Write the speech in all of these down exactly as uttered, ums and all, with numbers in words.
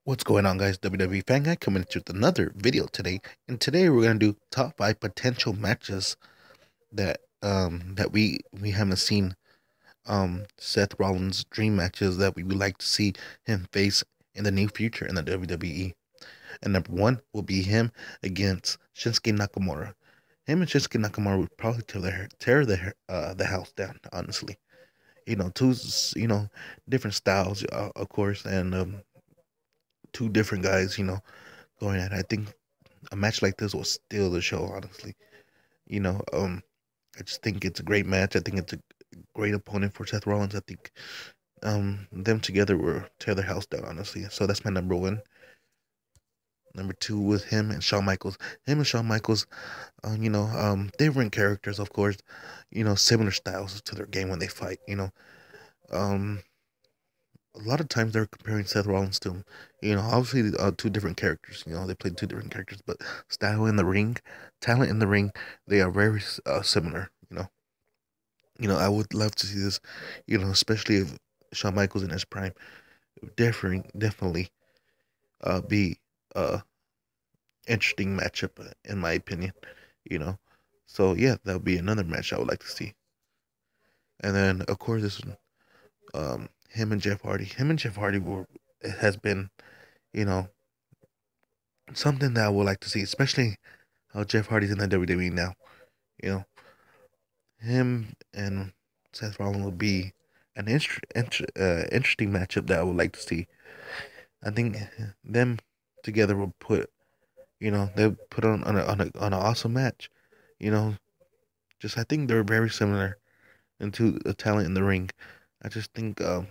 What's going on, guys? W W E Fan Guy coming to with another video today, and today we're gonna do top five potential matches that um that we we haven't seen. Um, Seth Rollins' dream matches that we would like to see him face in the near future in the W W E. And number one will be him against Shinsuke Nakamura. Him and Shinsuke Nakamura would probably tear the tear the uh the house down. Honestly, you know, two you know different styles, uh, of course, and um two different guys, you know, going at it. I think a match like this will steal the show, honestly. You know, um, I just think it's a great match. I think it's a great opponent for Seth Rollins. I think um them together will tear their house down, honestly. So that's my number one. Number two with him and Shawn Michaels. Him and Shawn Michaels, uh, you know, um, different characters, of course. You know, similar styles to their game when they fight. You know, um, a lot of times they're comparing Seth Rollins to him. You know, obviously uh, two different characters. You know, they played two different characters, but style in the ring, talent in the ring, they are very uh, similar. You know, you know, I would love to see this. You know, especially if Shawn Michaels in his prime, differing definitely uh be uh interesting matchup uh, in my opinion. You know, so yeah, that would be another match I would like to see. And then of course this one, um him and Jeff Hardy. Him and Jeff Hardy were it has been you know something that I would like to see, especially how Jeff Hardy's in the W W E now. You know, him and Seth Rollins will be an inter- inter- uh, interesting matchup that I would like to see. I think them together will put, you know, they'll put on on a, on a, on an awesome match. You know, just I think they're very similar into the talent in the ring. I just think um,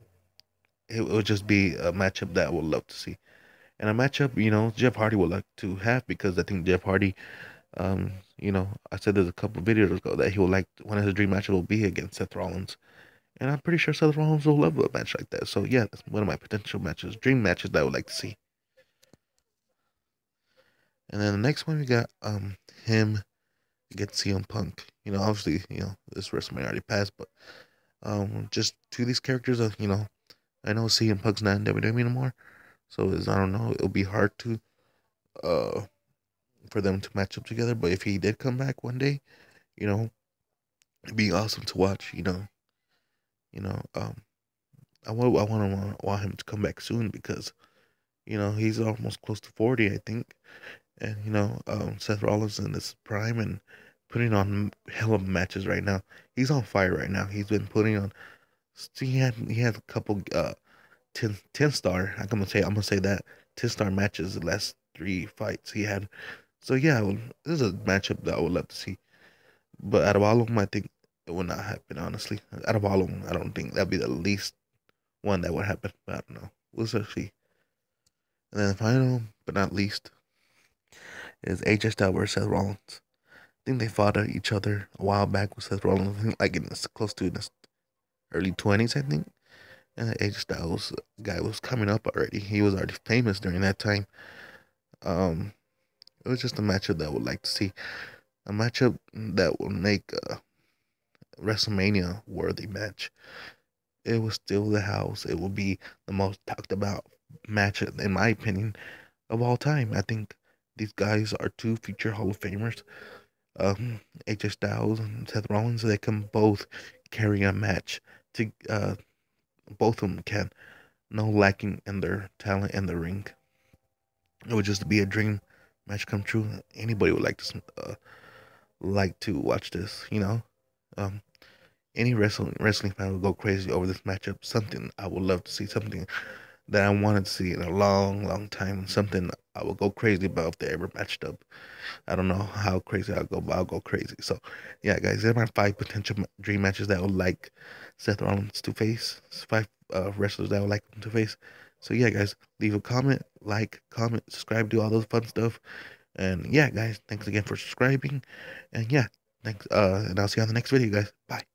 it would just be a matchup that I would love to see. And a matchup, you know, Jeff Hardy would like to have because I think Jeff Hardy. Um, you know, I said there's a couple of videos ago that he would like one of his dream matches will be against Seth Rollins, and I'm pretty sure Seth Rollins will love a match like that. So yeah, that's one of my potential matches, dream matches that I would like to see. And then the next one we got um him against C M Punk. You know, obviously, you know this WrestleMania already passed, but um just two of these characters of you know I know C M Punk's not in W W E anymore, so it's, I don't know, it'll be hard to uh for them to match up together. But if he did come back one day, you know, it'd be awesome to watch. You know, You know, um, I want I want to want him to come back soon because you know he's almost close to forty, I think, and you know, um, Seth Rollins in his prime and putting on hell of matches right now. He's on fire right now. He's been putting on. He had he had a couple uh ten, ten star. I'm gonna say I'm gonna say that ten star matches the last three fights he had. So yeah, well, this is a matchup that I would love to see. But out of all of them, I think it will not happen. Honestly, out of all of them, I don't think that'd be the least one that would happen. But I don't know. We'll see. And then the final but not least is A J Styles versus Seth Rollins. I think they fought at each other a while back with Seth Rollins, I think like in this, close to his early twenties, I think. And the A J Styles guy was coming up already. He was already famous during that time. Um, it was just a matchup that I would like to see. A matchup that will make a WrestleMania worthy match. It will steal the house. It will be the most talked about match, in my opinion, of all time. I think these guys are two future Hall of Famers. Um, A J Styles and Seth Rollins, they can both carry a match. To uh, both of them can, no lacking in their talent in the ring. It would just be a dream match come true. Anybody would like to uh, like to watch this, you know. Um, any wrestling wrestling fan would go crazy over this matchup. Something I would love to see. Something that I wanted to see in a long, long time. Something I would go crazy about if they ever matched up. I don't know how crazy I'll go, but I'll go crazy. So, yeah, guys, they're my five potential dream matches that I would like Seth Rollins to face. Five uh, wrestlers that I would like him to face. So, yeah, guys, leave a comment, like, comment, subscribe, do all those fun stuff. And yeah, guys, thanks again for subscribing. And yeah, thanks. Uh, and I'll see you on the next video, guys. Bye.